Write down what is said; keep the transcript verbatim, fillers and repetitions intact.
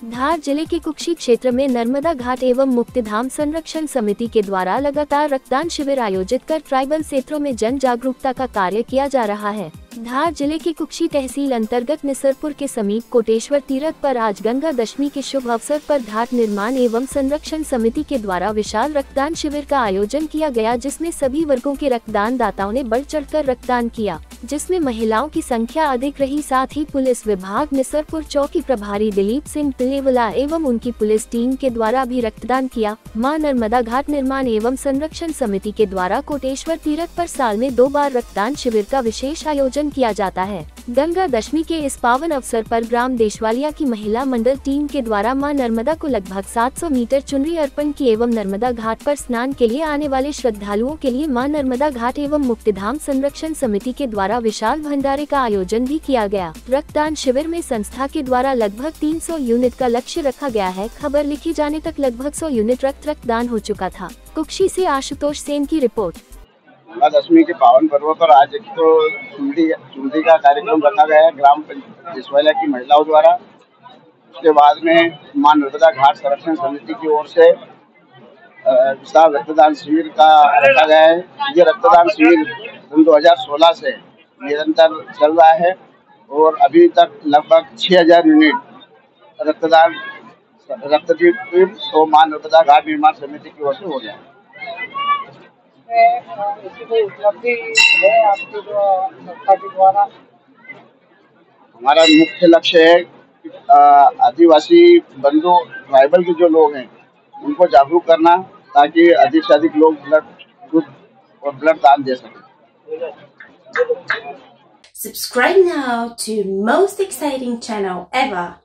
धार जिले के कुक्षी क्षेत्र में नर्मदा घाट एवं मुक्तिधाम संरक्षण समिति के द्वारा लगातार रक्तदान शिविर आयोजित कर ट्राइबल क्षेत्रों में जन जागरूकता का कार्य किया जा रहा है। धार जिले की कुक्षी तहसील अंतर्गत निसरपुर के समीप कोटेश्वर तीर्थ पर आज गंगा दशमी के शुभ अवसर पर घाट निर्माण एवं संरक्षण समिति के द्वारा विशाल रक्तदान शिविर का आयोजन किया गया, जिसमें सभी वर्गों के रक्तदान दाताओं ने बढ़ चढ़कर रक्तदान किया, जिसमें महिलाओं की संख्या अधिक रही। साथ ही पुलिस विभाग निसरपुर चौकी प्रभारी दिलीप सिंह तिलेवला एवं उनकी पुलिस टीम के द्वारा भी रक्तदान किया। मां नर्मदा घाट निर्माण एवं संरक्षण समिति के द्वारा कोटेश्वर तीर्थ पर साल में दो बार रक्तदान शिविर का विशेष आयोजन किया जाता है। गंगा दशमी के इस पावन अवसर पर ग्राम देशवालिया की महिला मंडल टीम के द्वारा मां नर्मदा को लगभग सात सौ मीटर चुनरी अर्पण की एवं नर्मदा घाट पर स्नान के लिए आने वाले श्रद्धालुओं के लिए मां नर्मदा घाट एवं मुक्तिधाम संरक्षण समिति के द्वारा विशाल भंडारे का आयोजन भी किया गया। रक्तदान शिविर में संस्था के द्वारा लगभग तीन सौ यूनिट का लक्ष्य रखा गया है। खबर लिखे जाने तक लगभग सौ यूनिट रक्त रक्तदान हो चुका था। कुक्षी से आशुतोष सेन की रिपोर्ट। गंगा दशमी के पावन पर्व पर आज एक तो चुनरी चुनरी का कार्यक्रम रखा गया है ग्राम देशवालिया की महिलाओं द्वारा। उसके बाद में मां नर्मदा घाट संरक्षण समिति की ओर से विशाल रक्तदान शिविर का रखा गया है। ये रक्तदान शिविर सन दो हजार सोलह से निरंतर चल रहा है और अभी तक लगभग छह हजार यूनिट रक्तदान रक्त तो मां नर्मदा घाट निर्माण समिति की ओर से हो गया। उपलब्धि है आपकी जो संस्था के द्वारा? हमारा मुख्य लक्ष्य है आदिवासी बंधु ट्राइबल के जो लोग हैं उनको जागरूक करना, ताकि अधिक से अधिक लोग ब्लड दूध और ब्लड दान दे सकें। Subscribe now to most exciting channel ever.